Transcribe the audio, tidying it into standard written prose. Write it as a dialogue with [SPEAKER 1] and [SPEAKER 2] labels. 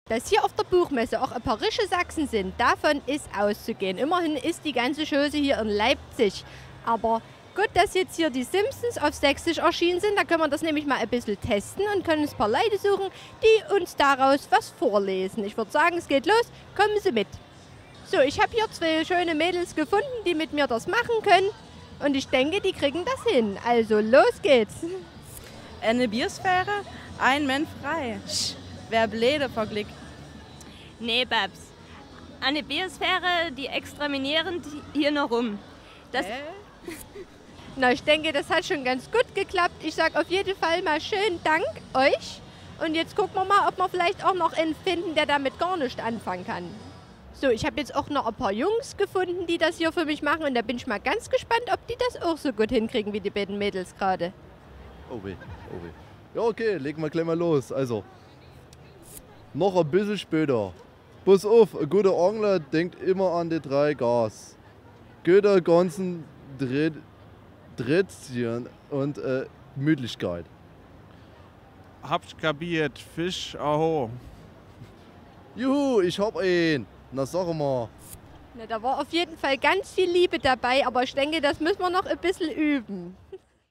[SPEAKER 1] Dass hier auf der Buchmesse auch ein paar rische Sachsen sind, davon ist auszugehen. Immerhin ist die ganze Chose hier in Leipzig. Aber gut, dass jetzt hier die Simpsons auf Sächsisch erschienen sind. Da können wir das nämlich mal ein bisschen testen und können uns ein paar Leute suchen, die uns daraus was vorlesen. Ich würde sagen, es geht los. Kommen Sie mit. So, ich habe hier zwei schöne Mädels gefunden, die mit mir das machen können. Und ich denke, die kriegen das hin. Also, los geht's.
[SPEAKER 2] Eine Biosphäre, ein Mann frei. Wer bläde vor Glück.
[SPEAKER 3] Nee, Babs. Eine Biosphäre, die exterminieren hier noch rum. Das
[SPEAKER 1] Na, ich denke, das hat schon ganz gut geklappt. Ich sage auf jeden Fall mal schönen Dank euch. Und jetzt gucken wir mal, ob wir vielleicht auch noch einen finden, der damit gar nicht anfangen kann. So, ich habe jetzt auch noch ein paar Jungs gefunden, die das hier für mich machen. Und da bin ich mal ganz gespannt, ob die das auch so gut hinkriegen wie die beiden Mädels gerade.
[SPEAKER 4] Oh weh, oh weh. Ja, okay, legen wir gleich mal los. Also, noch ein bisschen später. Pass auf, ein guter Angler denkt immer an die 3 Gas. Götter, Ganzen, Drätzchen und Gemütlichkeit.
[SPEAKER 5] Habt kapiert, Fisch, aho.
[SPEAKER 4] Juhu, ich hab ihn. Na, sag mal.
[SPEAKER 1] Na, da war auf jeden Fall ganz viel Liebe dabei, aber ich denke, das müssen wir noch ein bisschen üben.